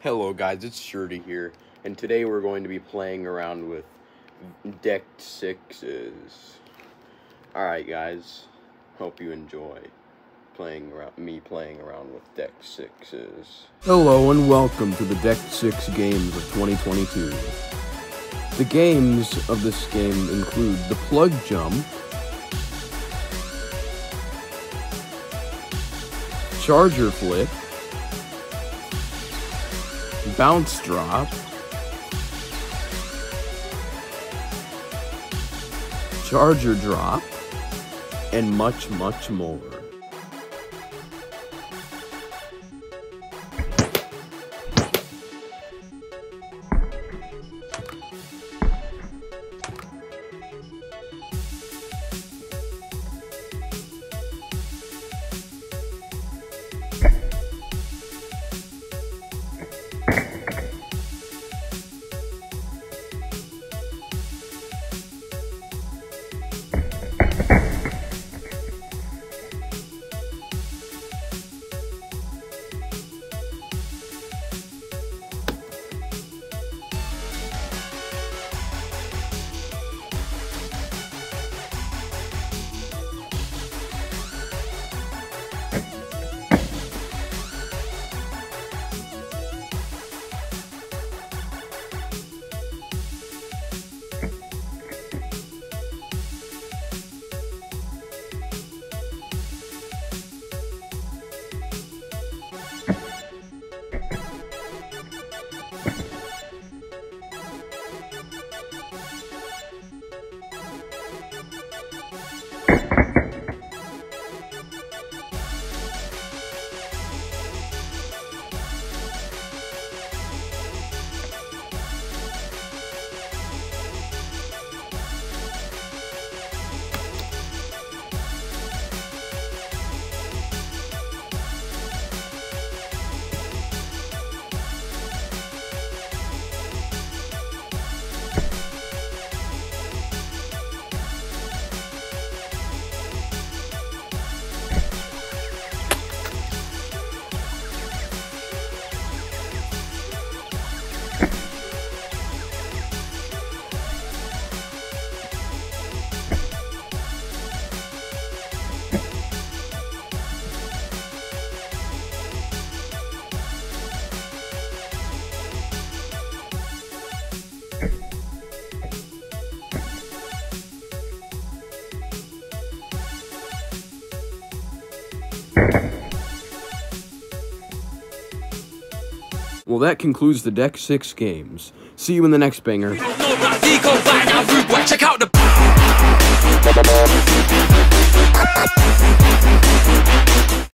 Hello guys, it's Shirty here, and today we're going to be playing around with dect 6s. Alright guys, hope you enjoy playing around with dect 6s. Hello and welcome to the dect 6 games of 2022. The games of this game include the plug jump, charger flip, bounce drop, charger drop, and much more. Well, that concludes the dect 6 games. See you in the next banger. Check out the